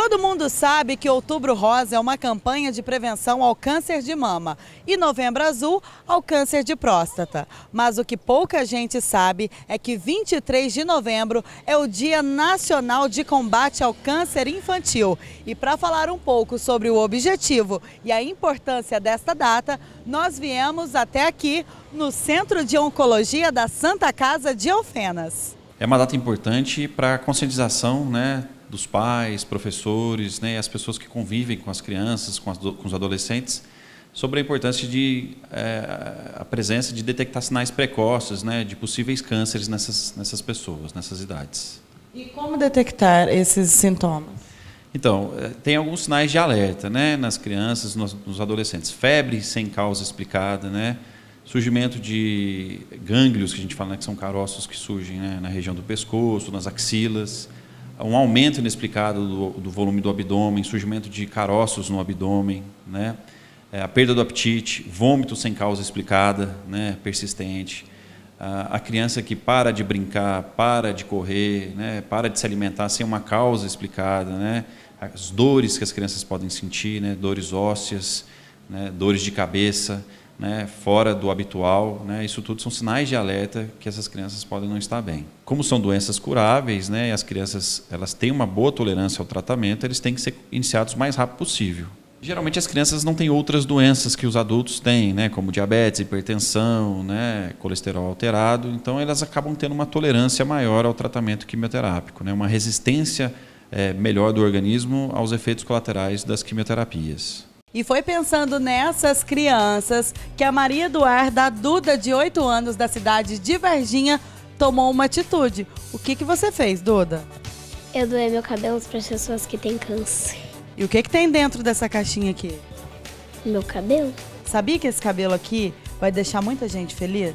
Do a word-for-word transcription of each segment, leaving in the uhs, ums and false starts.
Todo mundo sabe que Outubro Rosa é uma campanha de prevenção ao câncer de mama e Novembro Azul ao câncer de próstata. Mas o que pouca gente sabe é que vinte e três de novembro é o Dia Nacional de Combate ao Câncer Infantil. E para falar um pouco sobre o objetivo e a importância desta data, nós viemos até aqui no Centro de Oncologia da Santa Casa de Alfenas. É uma data importante para a conscientização, né, dos pais, professores, né, e as pessoas que convivem com as crianças, com, as, com os adolescentes, sobre a importância de é, a presença de detectar sinais precoces, né, de possíveis cânceres nessas, nessas pessoas, nessas idades. E como detectar esses sintomas? Então, tem alguns sinais de alerta, né, nas crianças, nos, nos adolescentes. Febre sem causa explicada, né, surgimento de gânglios, que a gente fala, né, que são caroços que surgem, né, na região do pescoço, nas axilas, um aumento inexplicado do, do volume do abdômen, surgimento de caroços no abdômen, né, é, a perda do apetite, vômito sem causa explicada, né, persistente, a, a criança que para de brincar, para de correr, né, para de se alimentar sem uma causa explicada, né, as dores que as crianças podem sentir, né, dores ósseas, né, dores de cabeça, né, fora do habitual, né, isso tudo são sinais de alerta que essas crianças podem não estar bem. Como são doenças curáveis, né, e as crianças elas têm uma boa tolerância ao tratamento, eles têm que ser iniciados o mais rápido possível. Geralmente as crianças não têm outras doenças que os adultos têm, né, como diabetes, hipertensão, né, colesterol alterado, então elas acabam tendo uma tolerância maior ao tratamento quimioterápico, né, uma resistência é, melhor do organismo aos efeitos colaterais das quimioterapias. E foi pensando nessas crianças que a Maria Eduarda Duda, de oito anos, da cidade de Varginha, tomou uma atitude. O que, que você fez, Duda? Eu doei meu cabelo para as pessoas que têm câncer. E o que, que tem dentro dessa caixinha aqui? Meu cabelo? Sabia que esse cabelo aqui vai deixar muita gente feliz?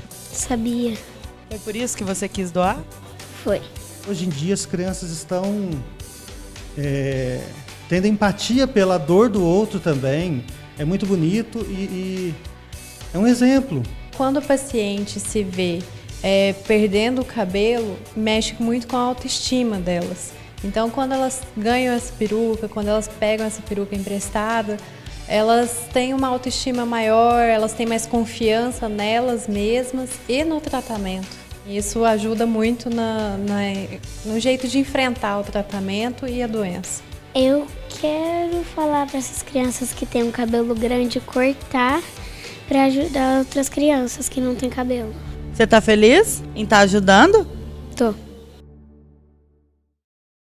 Sabia. Foi por isso que você quis doar? Foi. Hoje em dia as crianças estão é, tendo empatia pela dor do outro também. É muito bonito e, e é um exemplo. Quando o paciente se vê é, perdendo o cabelo, mexe muito com a autoestima delas. Então, quando elas ganham essa peruca, quando elas pegam essa peruca emprestada, elas têm uma autoestima maior, elas têm mais confiança nelas mesmas e no tratamento. Isso ajuda muito na, na, no jeito de enfrentar o tratamento e a doença. Eu quero falar para essas crianças que têm um cabelo grande cortar para ajudar outras crianças que não têm cabelo. Você está feliz em estar ajudando? Tô.